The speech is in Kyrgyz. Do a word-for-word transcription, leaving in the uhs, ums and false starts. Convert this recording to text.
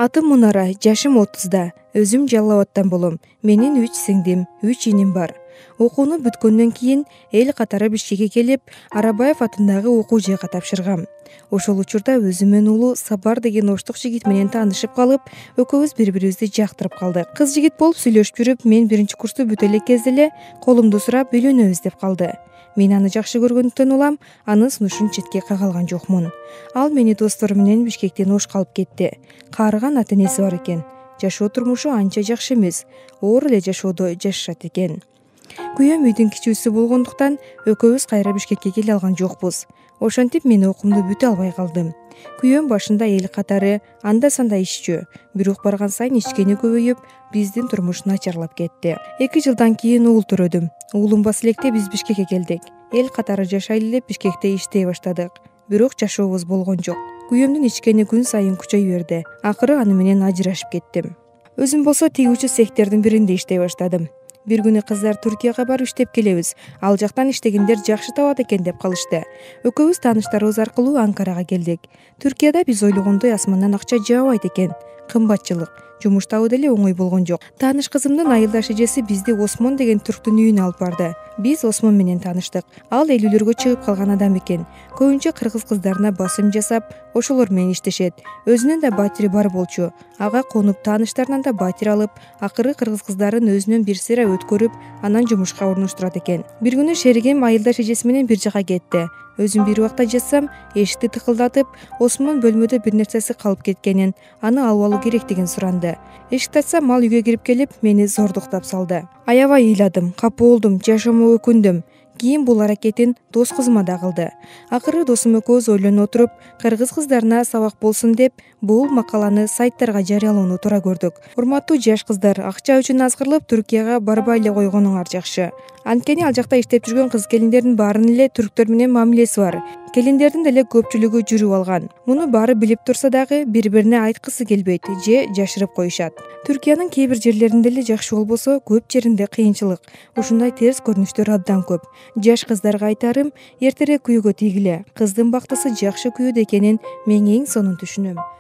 Атым Мунара, жашым отузда. Өзүм Жалал Абадтан болом. Менин үч сиңдим, үч иним бар. Окууну бүткөндөн кийин эл катары Бишкекке келип, Арабаев атындагы окуу жайга тапшыргам. Ошол учурда өзүмөн улуу Сабар деген оштук жигит менен таанышып калып, экөөбүз бири-бирибизди жактырып калдык. Кыз жигит болуп сүйлөшүп жүрүп, мен биринчи курсту бүтө элек кезде эле колумду сурап үйлөнөбүз деп калды. Мен аны жакшы көргөндүктөн улам анын сунушун четке кага алган жокмун. Ал мени достору менен Бишкектен ошко алып кетти. Каарыган ата энеси бар экен. Жашоо турмушу анча жакшы эмес. Оор эле жашоодо жашашат экен. Күйөөм үйдүн кичүүсү болгондуктан экөөбүз кайра Бишкекке келе алган жокпуз. Ошентип мен окуумду бүтө албай калдым. Күйөөм башында эл катары анда санда ишчү, бирок барган сайын ичкени көбөйүп, биздин турмуш начарлап кетти. Эки жылдан кийин уул төрөдүм. Уулум бас электе биз Бишкекке келдик. Эл катары жашайлы деп Бишкекте иштей баштадык. Бирок жашообуз болгон жок. Күйөөмдүн ичкени күн сайын күчөй берди. Акыры аны менен ажырашып кеттим. Өзүм болсо тигүүчү цехтердин биринде иштей баштадым. Бир күнү кыздар Түркияга барып иштеп келебиз. Ал жактан иштегендер жакшы табат экен деп калышты. Экөөбүз тааныштарыбыз аркылуу Анкарага келдик. Түркияда биз ойлогондой асмандан акча жаабайт экен. Кымбатчылык, жумуш табуу деле оңой болгон жок. Тааныш кызымдын айылдаш эжеси бизди Осмон деген түрктүн үйүнө алып барды. Биз Осмон менен тааныштык. Ал элүүлөргө чыгып калган адам экен. Көбүнчө кыргыз кыздарына басым жасап, ошолор менен иштешет. Өзүнүн да батири бар болчу. Ага конуп, тааныштарынан да батир алып, акыры кыргыз кыздарын өзүнөн бир сыйра өткөрүп, анан жумушка орноштурат экен. Бир күнү шеригим айылдаш эжеси менен бир жака кетти. Өзүм бир убакта жатсам, эшикти тыкылдатып, Осмон бөлмөдө бир нерсеси калып кеткенин, аны алып алуу керектигин суранды. Эшикти ачсам, ал үйгө кирип келип, мени зордуктап салды. Аябай ыйладым, капа болдум, жашоомо өкүндүм. Кийин бул аракетин дос кызыма да кылды. Акыры досум экөөбүз ойлонуп отуруп, кыргыз кыздарына сабак болсун деп, бул макаланы сайттарга жарыялоону туура көрдүк. Урматтуу жаш кыздар, акча үчүн азгырылып Түркияга барбай эле койгонуңар жакшы. Анткени ал жакта иштеп жүргөн кыз келиндердин баарынын эле түрктөр менен мамилеси бар. Келиндердин деле көпчүлүгү жүрүп алган. Муну баары билип турса дагы бири-бирине айткысы келбейт же жашырып коюшат. Түркиянын кээ бир жерлеринде эле жакшы болбосо, көп жеринде кыйынчылык. Ушундай терс көрүнүштөр абдан көп. Жаш кыздарга айтарым, эртерээк күйөөгө тийгиле. Кыздын бактысы жакшы күйөөдө экенин мен эң сонун түшүнөм.